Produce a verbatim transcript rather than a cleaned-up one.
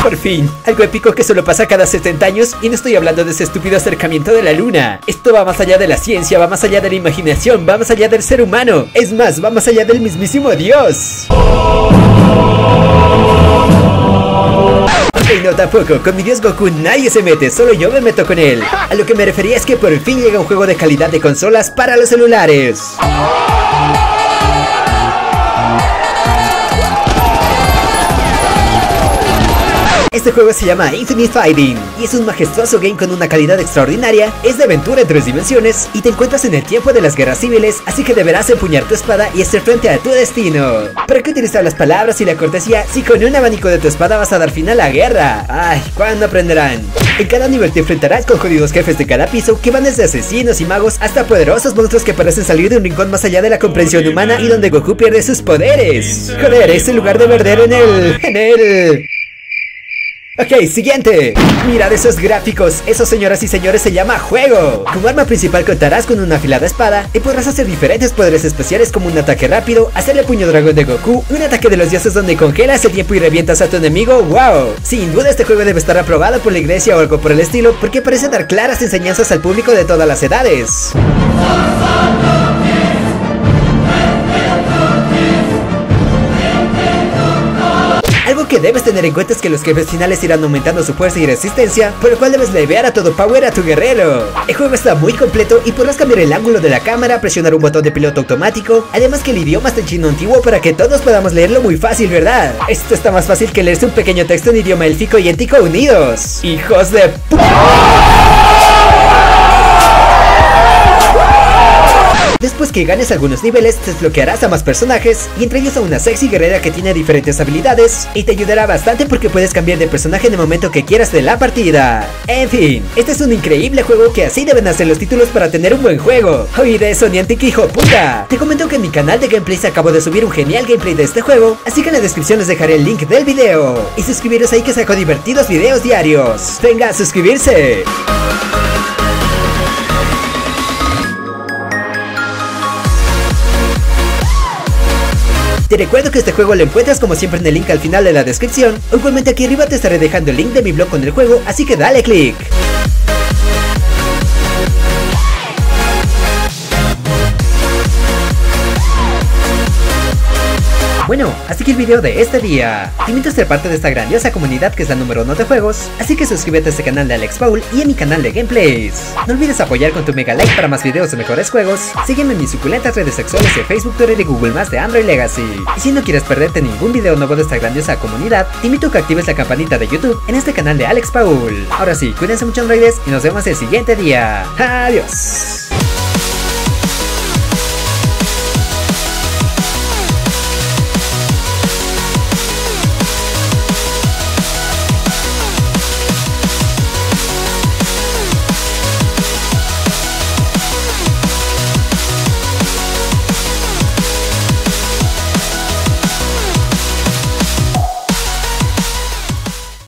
Por fin, algo épico que solo pasa cada setenta años, y no estoy hablando de ese estúpido acercamiento de la luna. Esto va más allá de la ciencia, va más allá de la imaginación, va más allá del ser humano. Es más, va más allá del mismísimo Dios. Ok, no, tampoco, con mi dios Goku nadie se mete, solo yo me meto con él. A lo que me refería es que por fin llega un juego de calidad de consolas para los celulares. Este juego se llama Infinite Fighting y es un majestuoso game con una calidad extraordinaria, es de aventura en tres dimensiones y te encuentras en el tiempo de las guerras civiles, así que deberás empuñar tu espada y hacer frente a tu destino. ¿Para qué utilizar las palabras y la cortesía si con un abanico de tu espada vas a dar fin a la guerra? Ay, ¿cuándo aprenderán? En cada nivel te enfrentarás con jodidos jefes de cada piso que van desde asesinos y magos hasta poderosos monstruos que parecen salir de un rincón más allá de la comprensión humana y donde Goku pierde sus poderes. Joder, es el lugar de perder en el... en el... Ok, siguiente. Mirad esos gráficos, eso señoras y señores se llama juego. Como arma principal contarás con una afilada espada y podrás hacer diferentes poderes especiales como un ataque rápido, hacerle puño dragón de Goku, un ataque de los dioses donde congelas el tiempo y revientas a tu enemigo. Wow, sin duda este juego debe estar aprobado por la iglesia o algo por el estilo, porque parece dar claras enseñanzas al público de todas las edades. Algo que debes tener en cuenta es que los jefes finales irán aumentando su fuerza y resistencia, por lo cual debes levear a todo power a tu guerrero. El juego está muy completo y podrás cambiar el ángulo de la cámara, presionar un botón de piloto automático, además que el idioma está en chino antiguo para que todos podamos leerlo muy fácil, ¿verdad? Esto está más fácil que leerse un pequeño texto en idioma élfico y éntico unidos. ¡Hijos de p... Después que ganes algunos niveles, desbloquearás a más personajes, y entre ellos a una sexy guerrera que tiene diferentes habilidades, y te ayudará bastante porque puedes cambiar de personaje en el momento que quieras de la partida. En fin, este es un increíble juego que así deben hacer los títulos para tener un buen juego. Oye, de eso, Niantic, hijo puta. Te comento que en mi canal de gameplays acabo de subir un genial gameplay de este juego, así que en la descripción les dejaré el link del video. Y suscribiros ahí que saco divertidos videos diarios. Venga a suscribirse. Te recuerdo que este juego lo encuentras como siempre en el link al final de la descripción, o igualmente aquí arriba te estaré dejando el link de mi blog con el juego, así que dale click. Bueno, así que el video de este día. Te invito a ser parte de esta grandiosa comunidad que es la número uno de juegos, así que suscríbete a este canal de Alex Paul y a mi canal de gameplays. No olvides apoyar con tu mega like para más videos de mejores juegos. Sígueme en mis suculentas redes sexuales de Facebook, Twitter y Google Más de Android Legacy. Y si no quieres perderte ningún video nuevo de esta grandiosa comunidad, te invito a que actives la campanita de YouTube en este canal de Alex Paul. Ahora sí, cuídense mucho androides y nos vemos el siguiente día. Adiós.